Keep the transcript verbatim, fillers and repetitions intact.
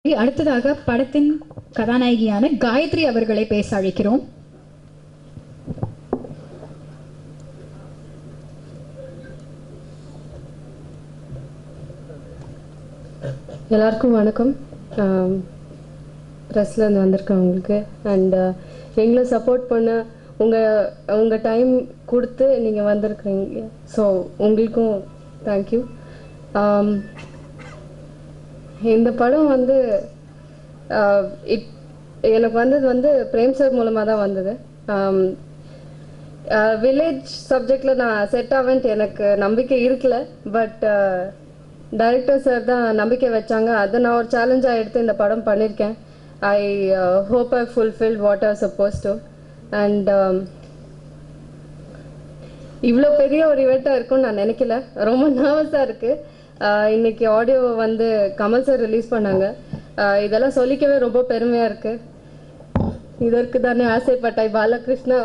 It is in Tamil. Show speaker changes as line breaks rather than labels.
அடுத்ததாக படத்தின் கதாநாயகியான காயத்ரி அவர்களை பேச அழைக்கிறோம்.
எல்லாருக்கும் வணக்கம். ப்ரெஸ்ல இருந்து வந்திருக்கவங்களுக்கு அண்ட் எங்களை சப்போர்ட் பண்ண உங்கள் உங்கள் டைம் கொடுத்து நீங்கள் வந்திருக்கிறீங்க. ஸோ உங்களுக்கும் தேங்க்யூ. இந்த படம் வந்து இட் எனக்கு வந்தது வந்து பிரேம் சார் மூலமாக தான் வந்தது. வில்லேஜ் சப்ஜெக்டில் நான் செட் ஆவேன்ட்டு எனக்கு நம்பிக்கை இருக்கல. பட் டைரக்டர் சார் தான் நம்பிக்கை வச்சாங்க. அதை நான் ஒரு சேலஞ்சாக எடுத்து இந்த படம் பண்ணியிருக்கேன். I hope I fulfil what are suppose to. And இவ்வளோ பெரிய ஒரு இவெண்ட்டாக இருக்கும்னு நான் நினைக்கல. ரொம்ப நர்வஸாக இருக்குது. இன்னைக்கு ஆடியோ வந்து கமல் சார் ரிலீஸ் பண்ணாங்க. இதெல்லாம் சொல்லிக்கவே ரொம்ப பெருமையாக இருக்குது. இதற்கு தானே ஆசைப்பட்டாய் பாலகிருஷ்ணா.